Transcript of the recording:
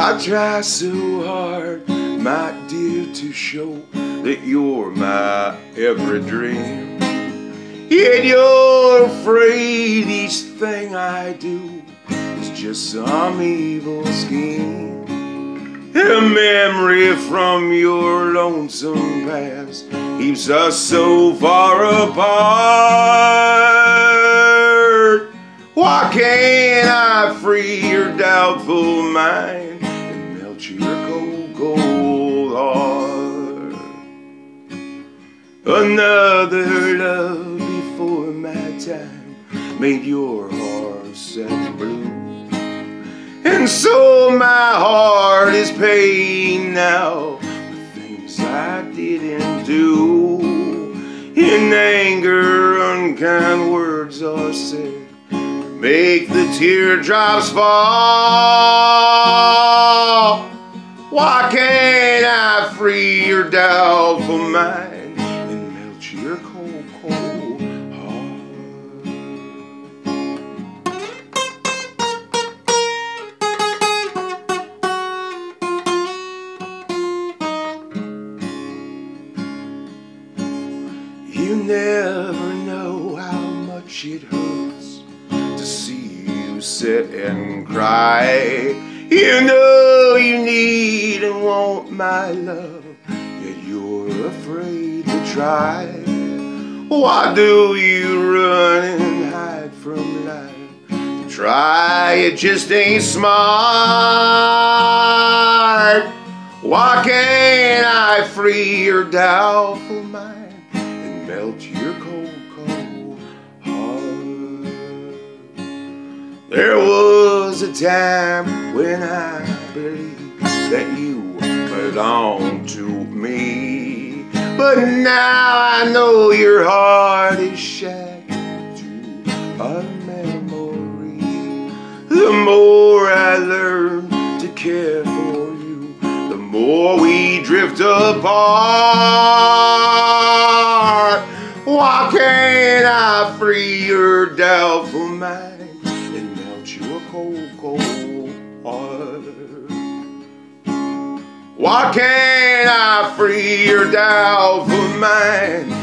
I try so hard, my dear, to show that you're my every dream. Yet you're afraid each thing I do is just some evil scheme. A memory from your lonesome past keeps us so far apart. Why can't I free your doubtful mind and melt your cold, cold heart? Another love before my time made your heart sad blue, and so my heart is paying now for things I didn't do. In anger, unkind words are said, make the teardrops fall. Why can't I free your doubtful mind and melt your cold, cold heart? You never know how much it hurts to see you sit and cry. You know you need and want my love, yet you're afraid to try. Why do you run and hide from life? To try, it just ain't smart. Why can't I free your doubtful mind and melt your cold, cold heart? There was a time when I believed that you belonged to me, but now I know your heart is shackled to a memory. The more I learn to care for you, the more we drift apart. Why can't I free your doubtful mind and melt your cold, cold heart? Why can't I free your doubtful mind